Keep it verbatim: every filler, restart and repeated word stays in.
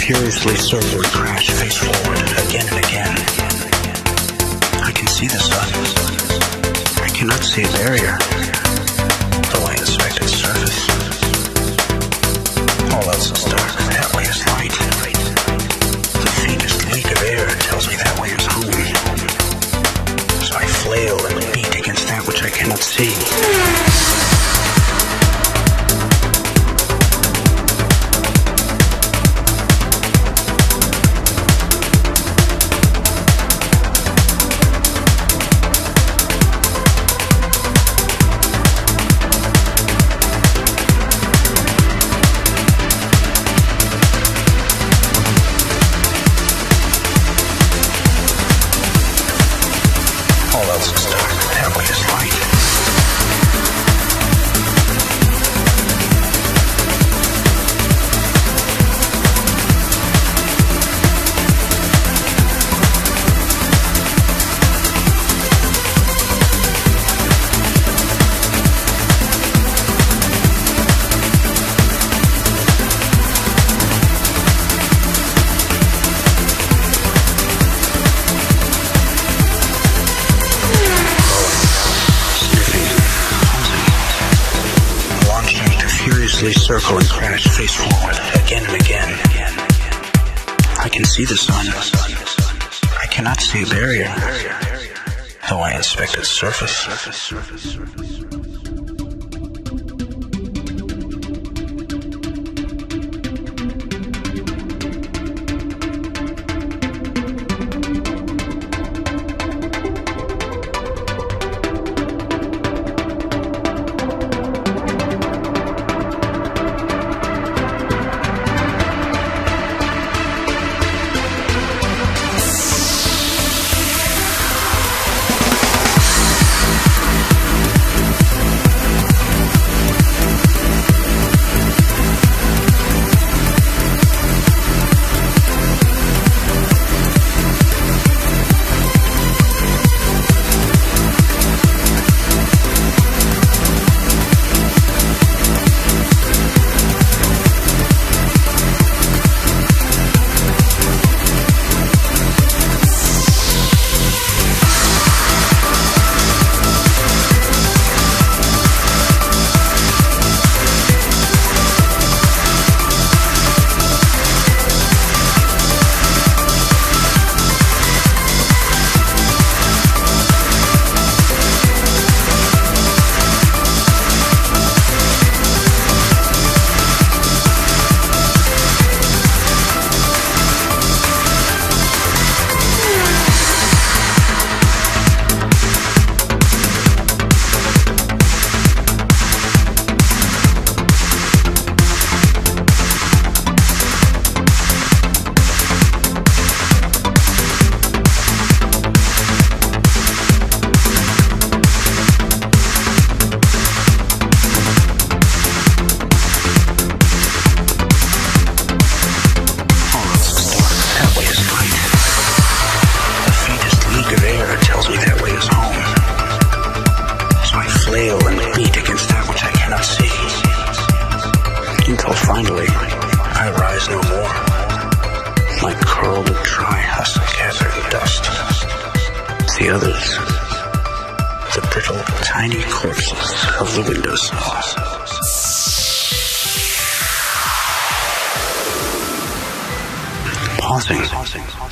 furiously circle and crash face forward again and again. I can see the sun. I cannot see a barrier, though I inspect its surface. All else is dark, that way is light. The faintest leak of air tells me that way is home. So I flail and beat against that which I cannot see. All else is dark, that way is light. Furiously circle and crash face forward again and again. I can see the sun. I cannot see a barrier, though I inspect its surface. Until finally, I rise no more. My curled and dry husk gathered in dust. The others, the brittle, tiny corpses of the windowsills. Pausing.